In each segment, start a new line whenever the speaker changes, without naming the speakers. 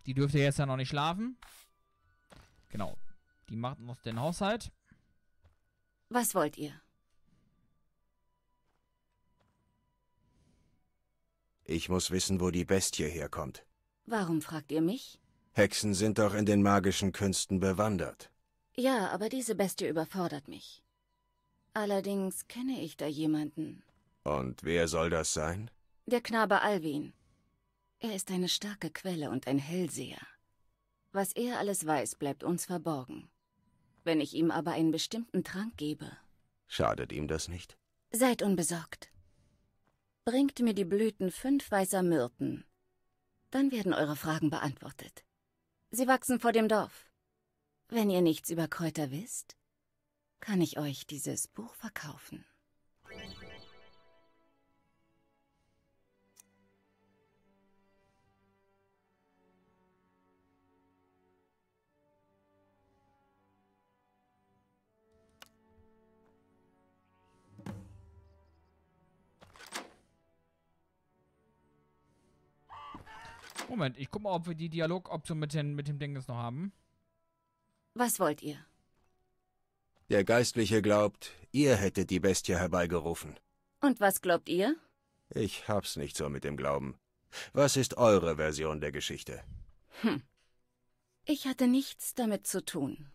Die dürfte jetzt ja noch nicht schlafen. Genau. Die macht noch den Haushalt.
Was wollt ihr?
Ich muss wissen, wo die Bestie herkommt.
Warum fragt ihr mich?
Hexen sind doch in den magischen Künsten bewandert.
Ja, aber diese Bestie überfordert mich. Allerdings kenne ich da jemanden.
Und wer soll das sein?
Der Knabe Alwin. Er ist eine starke Quelle und ein Hellseher. Was er alles weiß, bleibt uns verborgen. Wenn ich ihm aber einen bestimmten Trank gebe...
Schadet ihm das nicht?
Seid unbesorgt. Bringt mir die Blüten 5 weißer Myrten. Dann werden eure Fragen beantwortet. Sie wachsen vor dem Dorf. Wenn ihr nichts über Kräuter wisst, kann ich euch dieses Buch verkaufen.
Moment, ich guck mal, ob wir die Dialogoption mit dem Ding jetzt noch haben.
Was wollt ihr?
Der Geistliche glaubt, ihr hättet die Bestie herbeigerufen.
Und was glaubt ihr?
Ich hab's nicht so mit dem Glauben. Was ist eure Version der Geschichte?
Ich hatte nichts damit zu tun.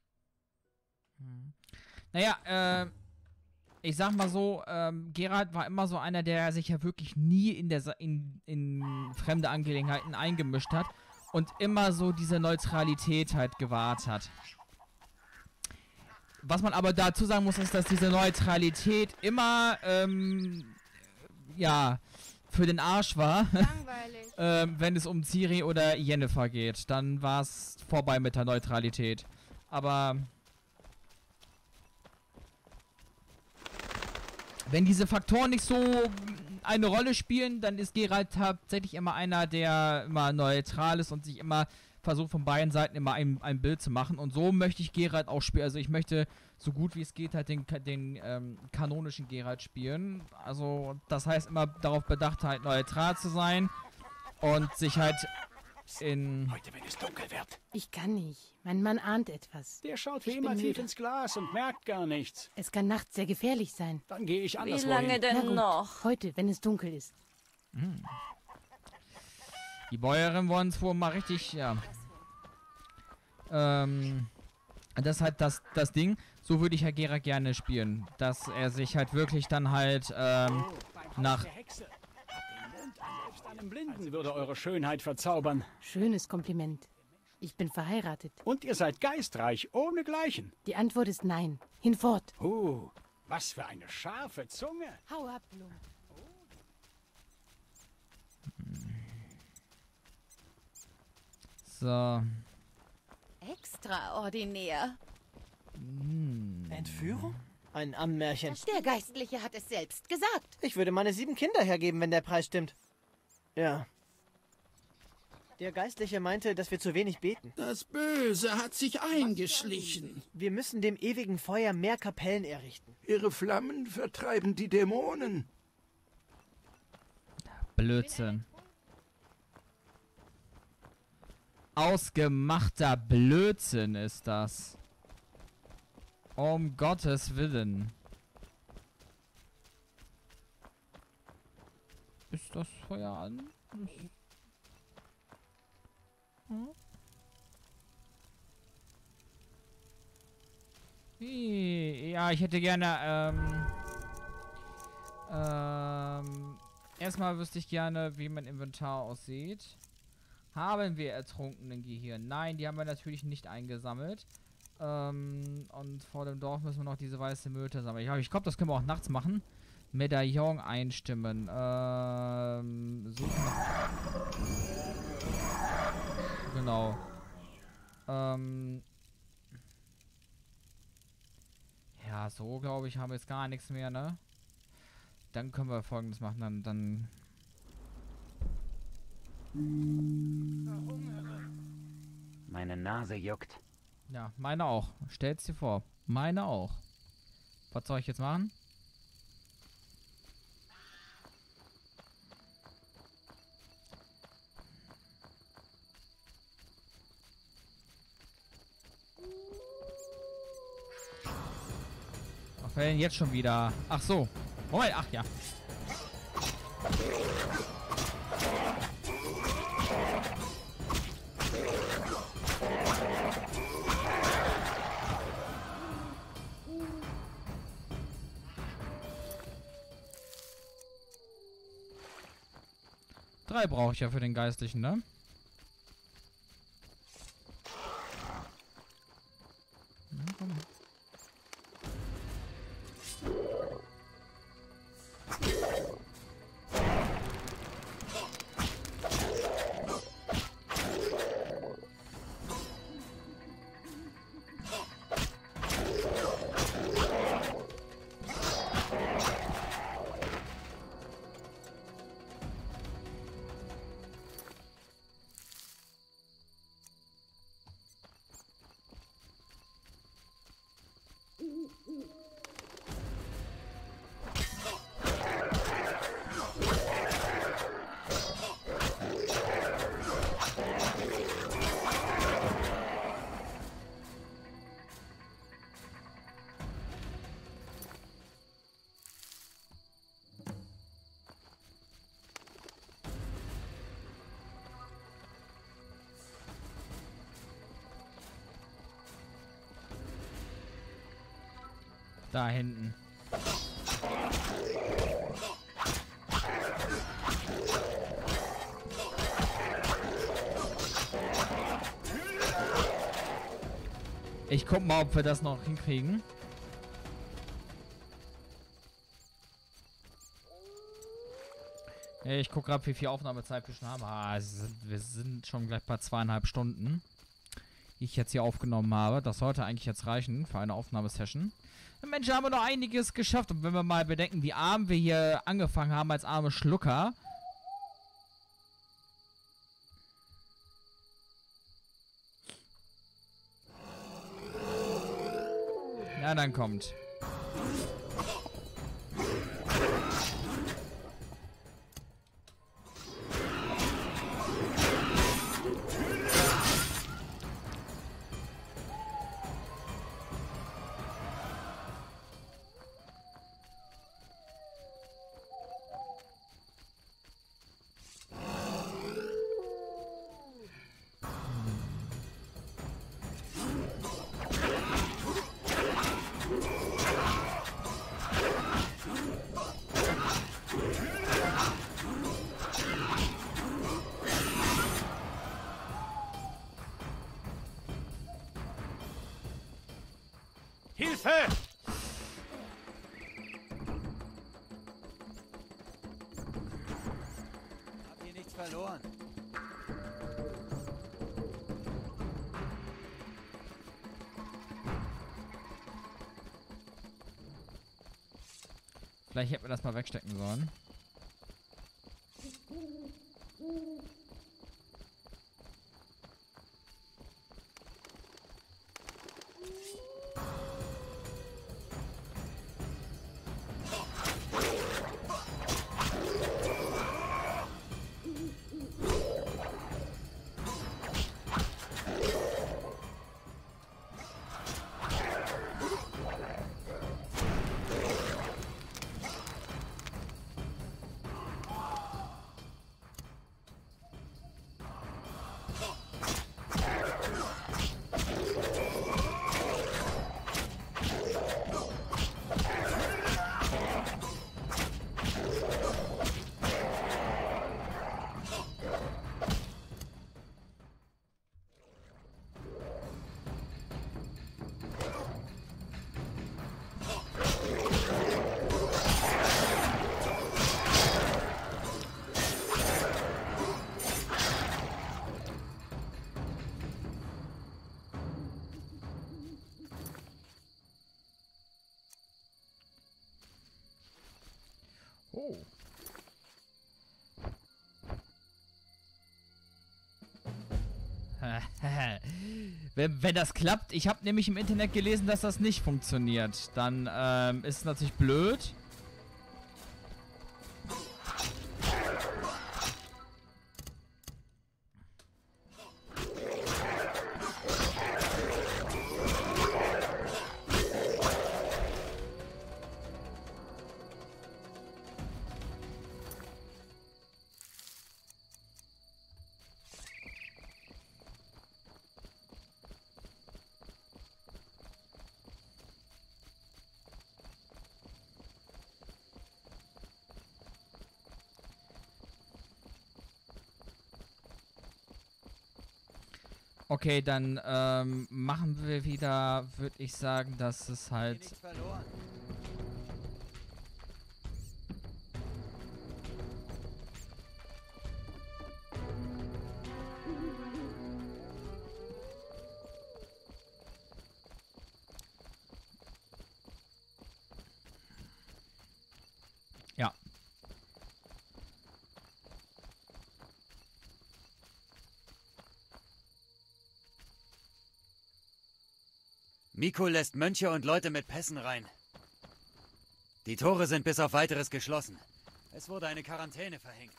Naja, ich sag mal so, Geralt war immer so einer, der sich ja wirklich nie in fremde Angelegenheiten eingemischt hat und immer so diese Neutralität halt gewahrt hat. Was man aber dazu sagen muss, ist, dass diese Neutralität immer, ja, für den Arsch war.
Langweilig.
Wenn es um Ciri oder Yennefer geht. Dann war es vorbei mit der Neutralität. Aber wenn diese Faktoren nicht so eine Rolle spielen, dann ist Geralt tatsächlich immer einer, der immer neutral ist und sich immer versucht, von beiden Seiten immer ein Bild zu machen. Und so möchte ich Geralt auch spielen. Also ich möchte so gut wie es geht halt den kanonischen Geralt spielen. Also das heißt immer darauf bedacht, halt neutral zu sein und sich halt in...
Heute, wenn es dunkel wird.
Ich kann nicht. Mein Mann ahnt etwas.
Der schaut wie
Ich
immer
bin
tief
müde.
ins Glas und merkt gar nichts.
Es kann nachts sehr gefährlich sein.
Dann gehe ich
Wie
anderswo
lange
hin.
Na
denn
gut,
noch?
heute, wenn es dunkel ist.
Die Bäuerin wollen es wohl mal richtig, ja. Das ist halt das Ding. So würde ich Herr Geralt gerne spielen. Dass er sich halt wirklich dann halt,
Beim Haus
nach...
der Hexe. Hat den Mond an, selbst einem Blinden würde eure Schönheit verzaubern.
Schönes Kompliment. Ich bin verheiratet.
Und ihr seid geistreich, ohnegleichen.
Die Antwort ist nein. Hinfort.
Was für eine scharfe Zunge.
Hau ab, Blum.
So.
Extraordinär.
Entführung? Ein Ammärchen.
Der Geistliche hat es selbst gesagt.
Ich würde meine 7 Kinder hergeben, wenn der Preis stimmt. Ja. Der Geistliche meinte, dass wir zu wenig beten.
Das Böse hat sich eingeschlichen.
Wir müssen dem ewigen Feuer mehr Kapellen errichten.
Ihre Flammen vertreiben die Dämonen.
Blödsinn. Ausgemachter Blödsinn ist das. Um Gottes Willen. Ist das Feuer an? Ja, ich hätte gerne, erstmal wüsste ich gerne, wie mein Inventar aussieht. Haben wir ertrunkenen Gehirn? Nein, die haben wir natürlich nicht eingesammelt. Und vor dem Dorf müssen wir noch diese weiße Myrte sammeln. Ja, ich glaube, das können wir auch nachts machen. Medaillon einstimmen. Suchen. Genau. Ja, so glaube ich, haben wir jetzt gar nichts mehr, ne? Dann können wir Folgendes machen, dann
Meine Nase juckt.
ja, meine auch. Stell's dir vor. Meine auch. Was soll ich jetzt machen? Wer denn jetzt schon wieder? Ach so. Moment, ach ja. Drei brauche ich ja für den Geistlichen, ne? Ja, komm. Da hinten. Ich guck mal, ob wir das noch hinkriegen. Ich guck gerade, wie viel Aufnahmezeit wir schon haben. Wir sind schon gleich bei 2,5 Stunden, die ich jetzt hier aufgenommen habe. Das sollte eigentlich jetzt reichen für eine Aufnahmesession. Mensch, haben wir noch einiges geschafft. Und wenn wir mal bedenken, wie arm wir hier angefangen haben als arme Schlucker. Ja, dann kommt.
Hilfe!
Hab hier nichts verloren.
Vielleicht hätten wir das mal wegstecken sollen. Oh. wenn das klappt, ich habe nämlich im Internet gelesen, dass das nicht funktioniert. Dann ist es natürlich blöd. Okay, dann machen wir wieder, würde ich sagen, dass es halt...
Nichts verloren.
Ja.
Miko lässt Mönche und Leute mit Pässen rein. Die Tore sind bis auf Weiteres geschlossen. Es wurde eine Quarantäne verhängt.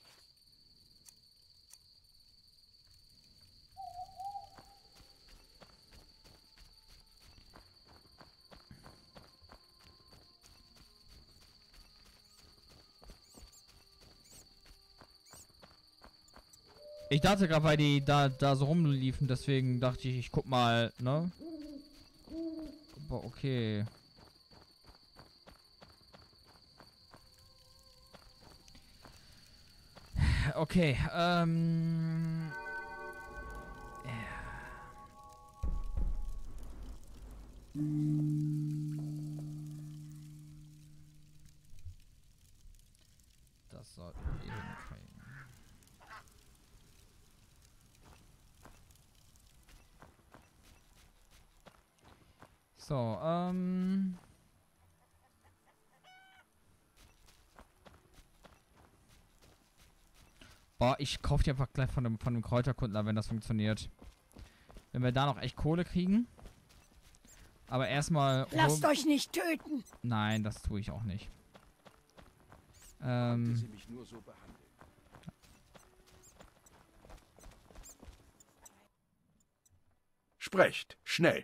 Ich dachte gerade, weil die da so rumliefen, deswegen dachte ich guck mal, ne? Aber okay. Okay, das sollten wir hinkriegen. So, boah, ich kaufe die einfach gleich von dem Kräuterkundler, wenn das funktioniert. Wenn wir da noch echt Kohle kriegen. Aber erstmal...
Lasst euch nicht töten!
Nein, das tue ich auch nicht.
Sie mich nur so behandeln. Sprecht, schnell.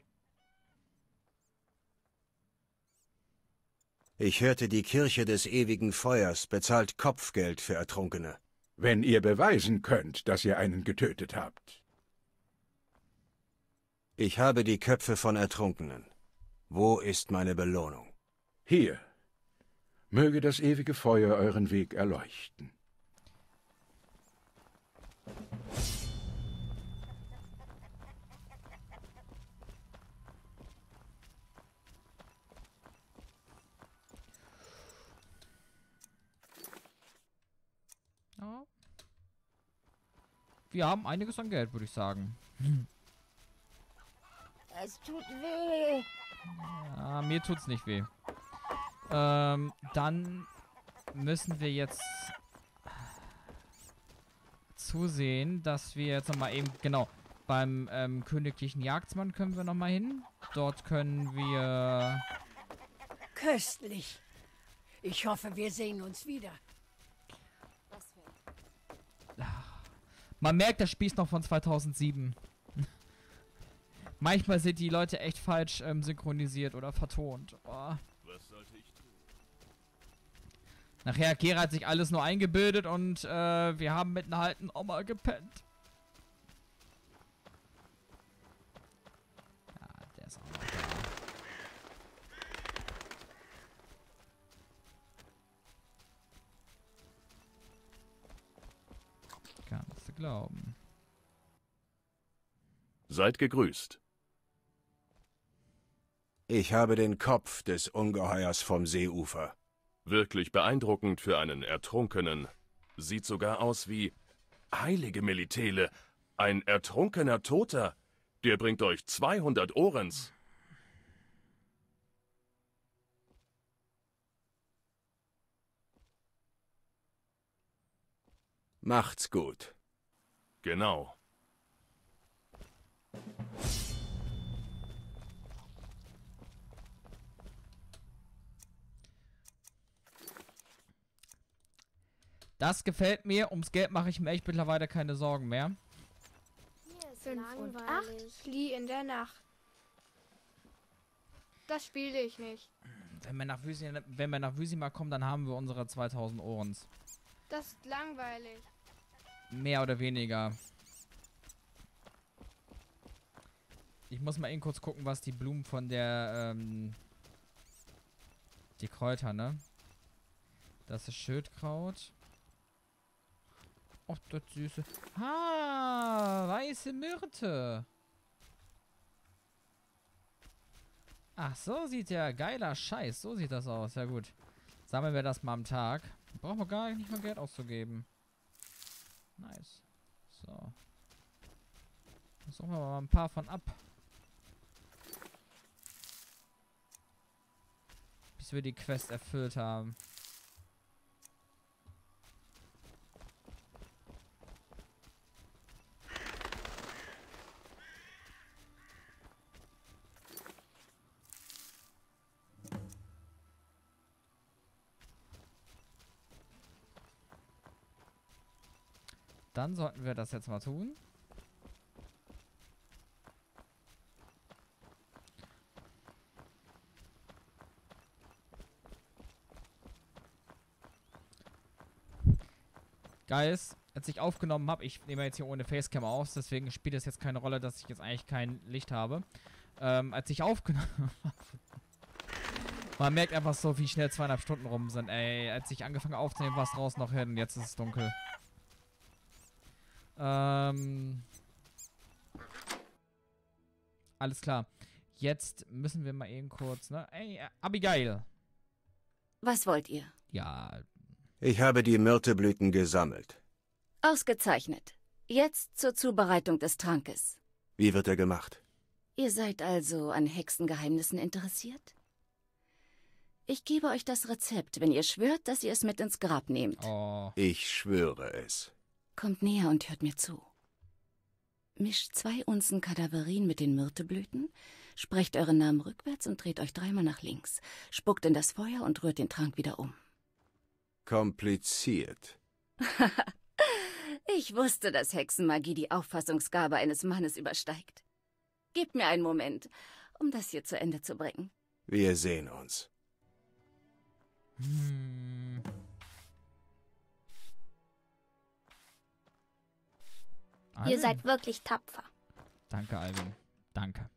Ich hörte, die Kirche des ewigen Feuers bezahlt Kopfgeld für Ertrunkene.
Wenn ihr beweisen könnt, dass ihr einen getötet habt.
Ich habe die Köpfe von Ertrunkenen. Wo ist meine Belohnung?
Hier. Möge das ewige Feuer euren Weg erleuchten.
Ja. Wir haben einiges an Geld, würde ich sagen.
Es tut weh.
Ja, mir tut's nicht weh. Dann müssen wir jetzt zusehen, dass wir jetzt nochmal eben, genau, beim königlichen Jagdmann können wir nochmal hin. Dort können wir...
Köstlich. Ich hoffe, wir sehen uns wieder.
Man merkt, das Spiel ist noch von 2007. Manchmal sind die Leute echt falsch synchronisiert oder vertont. Oh.
Was sollte ich tun?
Nachher, Kera hat sich alles nur eingebildet und wir haben mit einer alten Oma gepennt. Ja, der ist auch noch da. Kannst du glauben.
Seid gegrüßt.
Ich habe den Kopf des Ungeheuers vom Seeufer.
Wirklich beeindruckend für einen Ertrunkenen. Sieht sogar aus wie... Heilige Melitele! Ein ertrunkener Toter! Der bringt euch 200 Orens!
Macht's gut.
Genau.
Das gefällt mir. Ums Geld mache ich mir echt mittlerweile keine Sorgen mehr.
5 und 8 Flieh in der Nacht. Das spiele ich nicht.
Wenn wir nach Wüsima kommen, dann haben wir unsere 2000 Orens.
Das ist langweilig.
Mehr oder weniger. Ich muss mal eben kurz gucken, was die Blumen von der, die Kräuter, ne? Das ist Schildkraut. Och, das Süße. Ah, weiße Myrte. Ach, so sieht der geiler Scheiß. So sieht das aus. Ja gut. Sammeln wir das mal am Tag. Brauchen wir gar nicht mal Geld auszugeben. Nice. So. Suchen wir mal ein paar von ab. Bis wir die Quest erfüllt haben. Dann sollten wir das jetzt mal tun. Guys, als ich aufgenommen habe, ich nehme jetzt hier ohne Facecam auf, deswegen spielt es jetzt keine Rolle, dass ich jetzt eigentlich kein Licht habe. Als ich aufgenommen habe, man merkt einfach so, wie schnell 2,5 Stunden rum sind, ey. Als ich angefangen aufzunehmen, war es draußen noch hin und jetzt ist es dunkel. Alles klar. Jetzt müssen wir mal eben kurz, ne? Ey, Abigail.
Was wollt ihr?
Ja.
Ich habe die Myrteblüten gesammelt.
Ausgezeichnet. Jetzt zur Zubereitung des Trankes.
Wie wird er gemacht?
Ihr seid also an Hexengeheimnissen interessiert? Ich gebe euch das Rezept, wenn ihr schwört, dass ihr es mit ins Grab nehmt.
Oh.
Ich schwöre es.
Kommt näher und hört mir zu. Mischt 2 Unzen Kadaverin mit den Myrteblüten, sprecht euren Namen rückwärts und dreht euch 3-mal nach links, spuckt in das Feuer und rührt den Trank wieder um.
Kompliziert.
Ich wusste, dass Hexenmagie die Auffassungsgabe eines Mannes übersteigt. Gebt mir einen Moment, um das hier zu Ende zu bringen.
Wir sehen uns.
Ihr seid wirklich tapfer.
Danke, Alvin. Danke.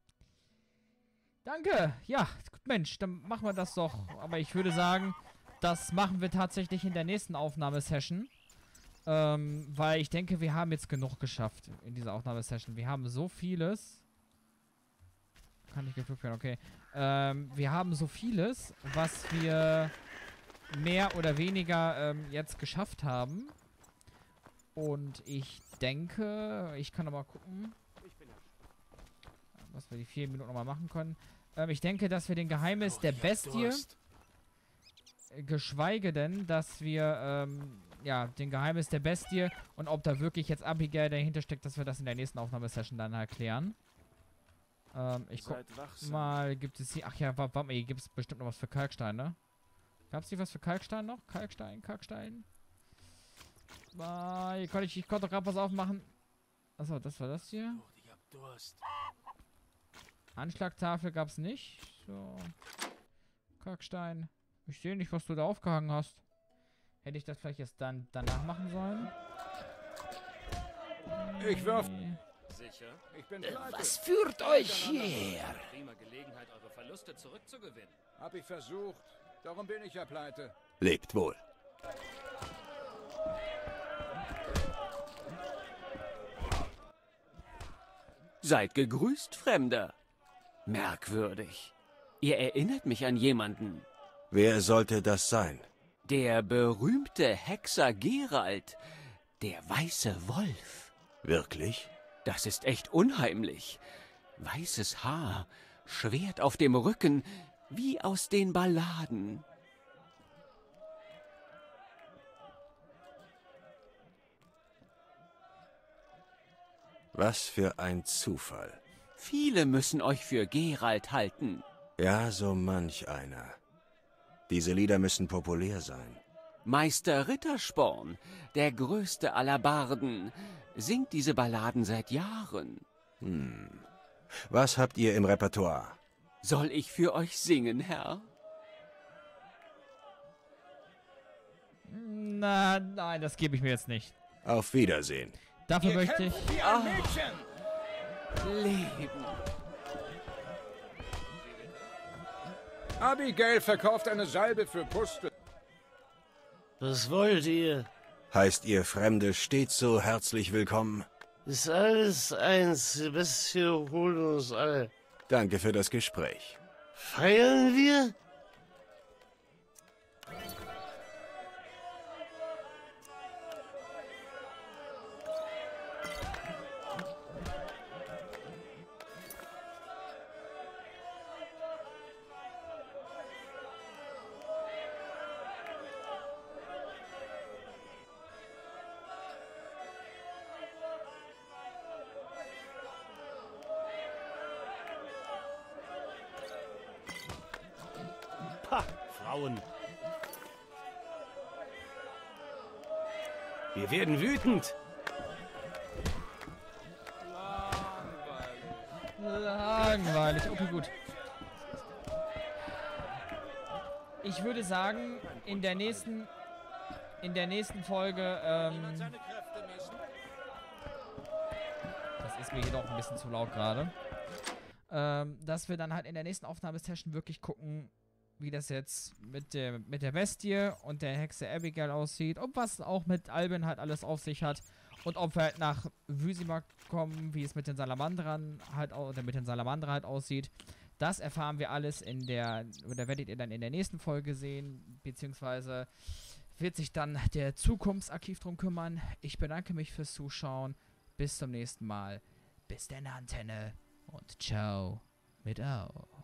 Danke. Ja, Mensch, dann machen wir das doch. Aber ich würde sagen, das machen wir tatsächlich in der nächsten Aufnahmesession. Weil ich denke, wir haben jetzt genug geschafft in dieser Aufnahmesession. Wir haben so vieles. Kann nicht geflucht werden, okay. Wir haben so vieles, was wir mehr oder weniger jetzt geschafft haben. Und ich denke, ich kann noch mal gucken, was wir die 4 Minuten noch mal machen können. Ich denke, dass wir den Geheimnis der Bestie, geschweige denn, dass wir, ja, den Geheimnis der Bestie und ob da wirklich jetzt Abigail dahinter steckt, dass wir das in der nächsten Aufnahmesession dann erklären. Ich guck mal, gibt es hier, ach ja, warte mal, hier gibt es bestimmt noch was für Kalkstein, ne? Gab es hier was für Kalkstein noch? Kalkstein, Kalkstein? Ich konnte doch gerade was aufmachen. Achso, das war das hier.
Ich hab Durst.
Anschlagtafel gab es nicht. So. Kalkstein. Ich sehe nicht, was du da aufgehangen hast. Hätte ich das vielleicht jetzt dann danach machen sollen?
Ich wirf.
Sicher?
Ich bin was führt euch hierher?
Prima Gelegenheit, eure Verluste zurückzugewinnen.
Hab ich versucht. Darum bin ich ja pleite.
Lebt wohl.
Seid gegrüßt, Fremder. Merkwürdig. Ihr erinnert mich an jemanden.
Wer sollte das sein?
Der berühmte Hexer Geralt. Der weiße Wolf.
Wirklich?
Das ist echt unheimlich. Weißes Haar, Schwert auf dem Rücken, wie aus den Balladen.
Was für ein Zufall.
Viele müssen euch für Geralt halten.
Ja, so manch einer. Diese Lieder müssen populär sein.
Meister Rittersporn, der größte aller Barden, singt diese Balladen seit Jahren.
Was habt ihr im Repertoire?
Soll ich für euch singen, Herr?
Nein, das gebe ich mir jetzt nicht.
Auf Wiedersehen.
Dafür möchte ich...
Leben.
Abigail verkauft eine Salbe für Puste.
Was wollt ihr?
Heißt ihr Fremde stets so herzlich willkommen?
Ist alles eins, die Bestie holt uns alle.
Danke für das Gespräch.
Feiern wir?
Pah, Frauen. Wir werden wütend.
Langweilig. Okay, gut. Ich würde sagen, in der nächsten Folge, das ist mir hier doch ein bisschen zu laut gerade, dass wir dann halt in der nächsten Aufnahmesession wirklich gucken, wie das jetzt mit der Bestie und der Hexe Abigail aussieht und was auch mit Albin halt alles auf sich hat und ob wir halt nach Wyzima kommen, wie es mit den Salamandern halt aussieht. Das erfahren wir alles oder werdet ihr dann in der nächsten Folge sehen, beziehungsweise wird sich dann der Zukunftsarchiv drum kümmern. Ich bedanke mich fürs Zuschauen. Bis zum nächsten Mal. Bis dann, Antenne und ciao mit Au.